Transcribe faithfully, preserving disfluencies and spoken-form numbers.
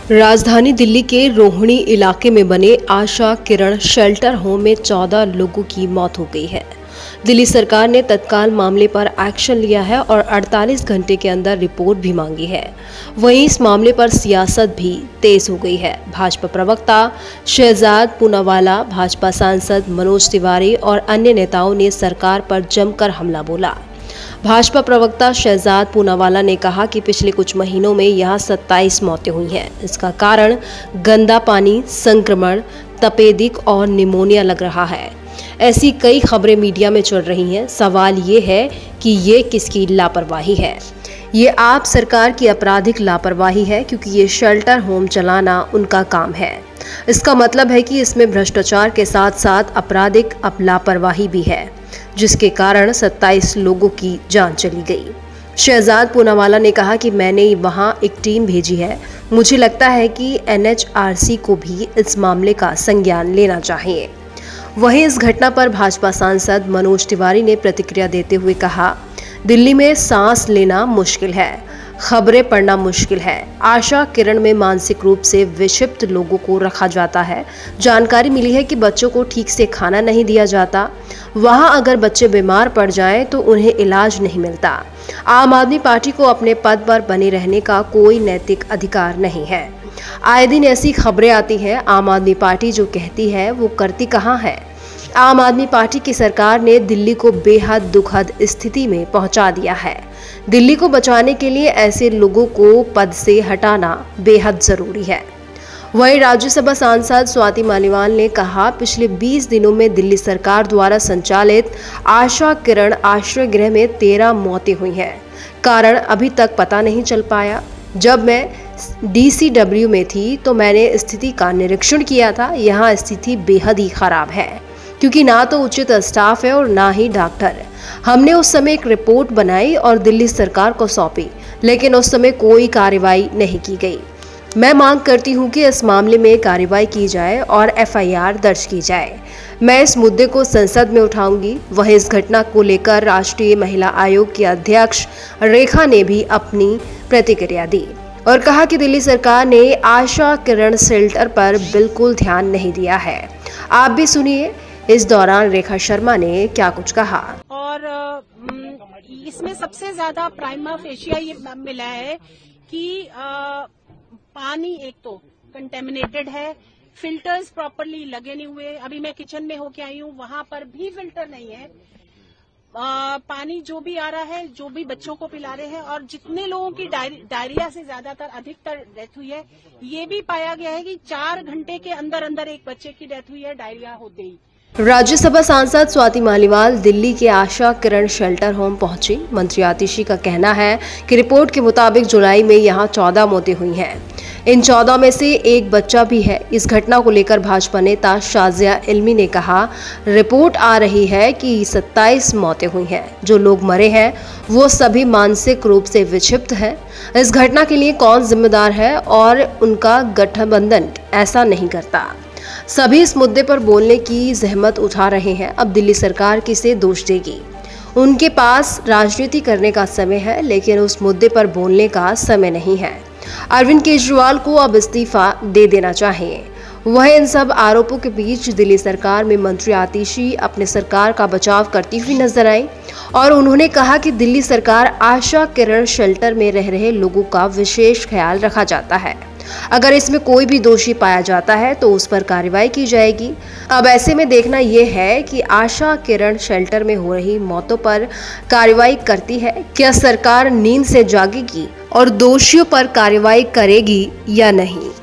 राजधानी दिल्ली के रोहिणी इलाके में बने आशा किरण शेल्टर होम में चौदह लोगों की मौत हो गई है। दिल्ली सरकार ने तत्काल मामले पर एक्शन लिया है और अड़तालीस घंटे के अंदर रिपोर्ट भी मांगी है। वहीं इस मामले पर सियासत भी तेज हो गई है। भाजपा प्रवक्ता शहजाद पूनावाला, भाजपा सांसद मनोज तिवारी और अन्य नेताओं ने सरकार पर जमकर हमला बोला। भाजपा प्रवक्ता शहजाद पूनावाला ने कहा कि पिछले कुछ महीनों में यहाँ सत्ताईस मौतें हुई हैं। इसका कारण गंदा पानी, संक्रमण, तपेदिक और निमोनिया लग रहा है। ऐसी कई खबरें मीडिया में चल रही हैं। सवाल ये है कि ये किसकी लापरवाही है? ये आप सरकार की आपराधिक लापरवाही है, क्योंकि ये शेल्टर होम चलाना उनका काम है। इसका मतलब है कि इसमें भ्रष्टाचार के साथ साथ आपराधिक लापरवाही भी है, जिसके कारण सत्ताईस लोगों की जान चली गई। शहजाद पूनावाला ने कहा कि मैंने वहां एक टीम भेजी है। मुझे लगता है कि एन एच आर सी को भी इस मामले का संज्ञान लेना चाहिए। वहीं इस घटना पर भाजपा सांसद मनोज तिवारी ने प्रतिक्रिया देते हुए कहा, दिल्ली में सांस लेना मुश्किल है, खबरें पढ़ना मुश्किल है। आशा किरण में मानसिक रूप से विक्षिप्त लोगों को रखा जाता है। जानकारी मिली है कि बच्चों को ठीक से खाना नहीं दिया जाता। वहां अगर बच्चे बीमार पड़ जाएं तो उन्हें इलाज नहीं मिलता। आम आदमी पार्टी को अपने पद पर बने रहने का कोई नैतिक अधिकार नहीं है। आए दिन ऐसी खबरें आती हैं। आम आदमी पार्टी जो कहती है वो करती कहाँ है? आम आदमी पार्टी की सरकार ने दिल्ली को बेहद दुखद स्थिति में पहुंचा दिया है। दिल्ली को बचाने के लिए ऐसे लोगों को पद से हटाना बेहद जरूरी है। वहीं राज्यसभा सांसद स्वाति मालीवाल ने कहा, पिछले बीस दिनों में दिल्ली सरकार द्वारा संचालित आशा किरण आश्रय गृह में तेरह मौतें हुई हैं। कारण अभी तक पता नहीं चल पाया। जब मैं डी सी डब्ल्यू में थी तो मैंने स्थिति का निरीक्षण किया था। यहाँ स्थिति बेहद ही खराब है, क्योंकि ना तो उचित स्टाफ है और ना ही डॉक्टर। हमने उस समय एक रिपोर्ट बनाई और दिल्ली सरकार को सौंपी, लेकिन उस समय कोई कार्रवाई नहीं की गई। मैं मांग करती हूं कि इस मामले में कार्रवाई की जाए और एफ आई आर दर्ज की जाए। मैं इस मुद्दे को संसद में उठाऊंगी। वहीं इस घटना को लेकर राष्ट्रीय महिला आयोग की अध्यक्ष रेखा ने भी अपनी प्रतिक्रिया दी और कहा कि दिल्ली सरकार ने आशा किरण शेल्टर पर बिल्कुल ध्यान नहीं दिया है। आप भी सुनिए इस दौरान रेखा शर्मा ने क्या कुछ कहा। और इसमें सबसे ज्यादा प्राइमा फेशिया ये मिला है कि आ, पानी एक तो कंटेमिनेटेड है, फिल्टर्स प्रॉपरली लगे नहीं हुए। अभी मैं किचन में होके आई हूँ, वहां पर भी फिल्टर नहीं है। आ, पानी जो भी आ रहा है, जो भी बच्चों को पिला रहे हैं, और जितने लोगों की डायरिया से ज्यादातर अधिकतर डेथ हुई है, ये भी पाया गया है कि चार घंटे के अंदर अंदर एक बच्चे की डेथ हुई है डायरिया होते ही। राज्यसभा सांसद स्वाति मालीवाल दिल्ली के आशा किरण शेल्टर होम पहुंची। मंत्री आतिशी का कहना है कि रिपोर्ट के मुताबिक जुलाई में यहां चौदह मौतें हुई हैं। इन चौदह में से एक बच्चा भी है। इस घटना को लेकर भाजपा नेता शाजिया इल्मी ने कहा, रिपोर्ट आ रही है कि सत्ताईस मौतें हुई हैं। जो लोग मरे हैं वो सभी मानसिक रूप से विक्षिप्त हैं। इस घटना के लिए कौन जिम्मेदार है और उनका गठबंधन ऐसा नहीं करता। सभी इस मुद्दे पर बोलने की जहमत उठा रहे हैं। अब दिल्ली सरकार किसे दोष देगी? उनके पास राजनीति करने का समय है, लेकिन उस मुद्दे पर बोलने का समय नहीं है। अरविंद केजरीवाल को अब इस्तीफा दे देना चाहिए। वह इन सब आरोपों के बीच दिल्ली सरकार में मंत्री आतिशी अपने सरकार का बचाव करती हुई नजर आई और उन्होंने कहा कि दिल्ली सरकार आशा किरण शेल्टर में रह रहे लोगों का विशेष ख्याल रखा जाता है। अगर इसमें कोई भी दोषी पाया जाता है तो उस पर कार्रवाई की जाएगी। अब ऐसे में देखना यह है कि आशा किरण शेल्टर में हो रही मौतों पर कार्रवाई करती है। क्या सरकार नींद से जागेगी और दोषियों पर कार्रवाई करेगी या नहीं?